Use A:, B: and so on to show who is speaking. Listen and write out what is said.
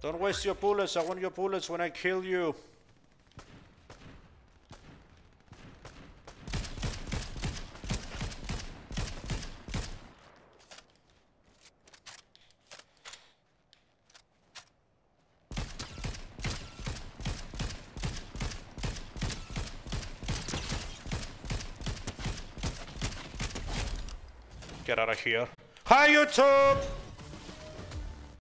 A: Don't waste your bullets. I want your bullets when I kill you. Get out of here. Hi, YouTube!